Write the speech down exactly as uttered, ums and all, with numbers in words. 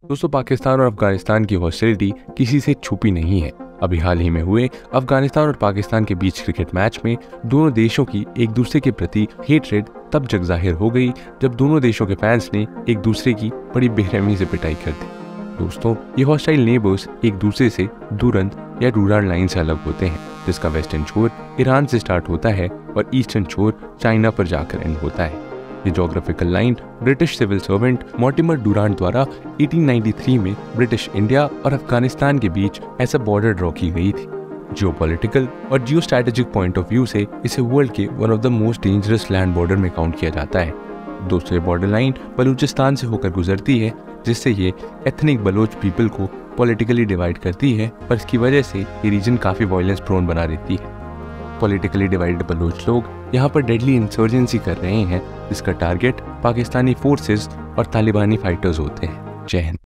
दोस्तों, पाकिस्तान और अफगानिस्तान की हॉस्टिलिटी किसी से छुपी नहीं है। अभी हाल ही में हुए अफगानिस्तान और पाकिस्तान के बीच क्रिकेट मैच में दोनों देशों की एक दूसरे के प्रति हेटरेट तब जग जाहिर हो गई जब दोनों देशों के फैंस ने एक दूसरे की बड़ी बेरहमी से पिटाई कर दी। दोस्तों, ये हॉस्टाइल नेबर्स एक दूसरे से दूरंत या रूरल लाइन से अलग होते हैं, जिसका वेस्टर्न छोर ईरान से स्टार्ट होता है और ईस्टर्न छोर चाइना पर जाकर एंड होता है। ये geographical line British civil servant Mortimer Durand द्वारा अठारह सौ तिरानवे में ब्रिटिश इंडिया और अफगानिस्तान के बीच ऐसा बॉर्डर ड्रॉ की गई थी। जियोपॉलिटिकल और geostrategic point of view से इसे वर्ल्ड के one of the most dangerous land border में काउंट किया जाता है। दोस्तों, ये बॉर्डर लाइन बलूचिस्तान से होकर गुजरती है, जिससे ये एथनिक बलोच पीपल को पॉलिटिकली डिवाइड करती है और इसकी वजह से ये रीजन काफ़ी वायलेंस प्रोन बना देती है। पॉलिटिकली डिवाइडेड बलोच लोग यहाँ पर डेडली इंसर्जेंसी कर रहे हैं, जिसका टारगेट पाकिस्तानी फोर्सेस और तालिबानी फाइटर्स होते हैं। जय हिंद।